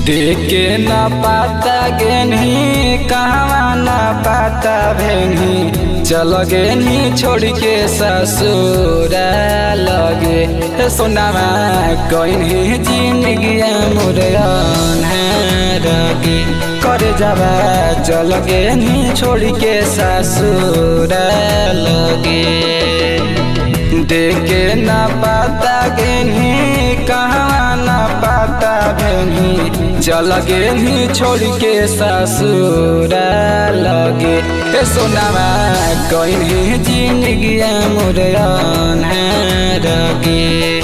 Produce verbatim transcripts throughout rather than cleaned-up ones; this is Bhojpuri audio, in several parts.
देखे न पाता गेनी कहवा न पाता भेनी चल गेनी छोड़ के ससुर लगे सोनामा कहीं जिंदगी मुरन रगे करे जावा चल गेनी छोड़ के ससुर लगे देखे न पाता गेनी कहवा न पाता भेनी चल गेनी छोड़ के ससुर लगे ए सोनामा कहीं जिंदगी मुरन रगे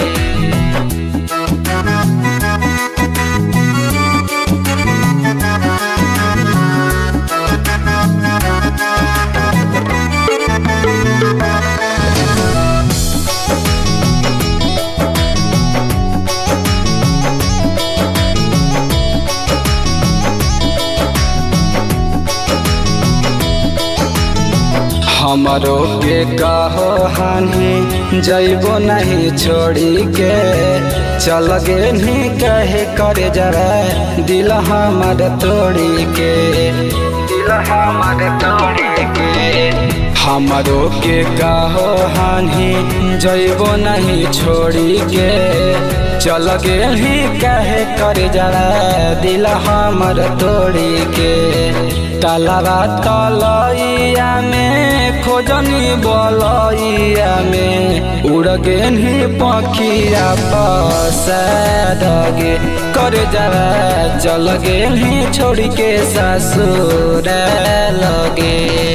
हमरो के कहो हानि जैबो नहीं छोड़ी के चल गे नहीं कहे करे जरा दिल हमार तोड़ी के दिल हमार तोड़ी के हमरो के कहो हानि जैबो नहीं छोड़ी के चल गे नहीं कहे करे जरा दिल हमार तोड़ी के तलवा तलैया में खोजनी बलैया में उड़ गेनी पखिया पसगे कर जरा चल गेनी छोड़ के ससुर लगे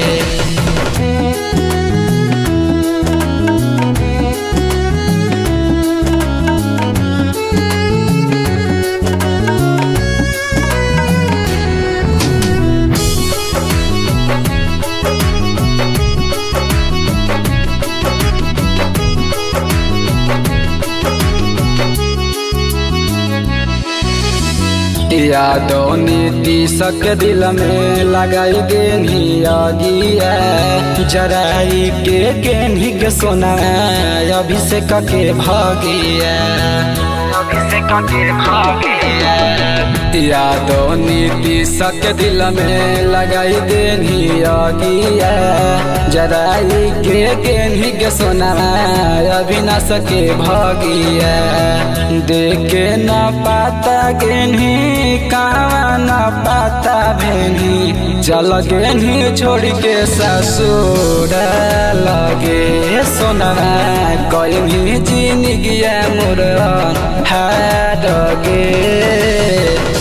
यादो नीतीश के दिल में लगाई गेनी आगिया जराई के गेनी के सोना अभिषेक के भागिया अभिषेक के भागिया यादो नीतीश के दिल में लगाई गेनी आगिया जराई के गेनी के सोना अविनाश के भागिया देखे न पाता गेनी कहवा न पाता भेनी चल गेनी छोड़ के ससुर लगे सोना कहीं जिंदगी मुरन है रगे।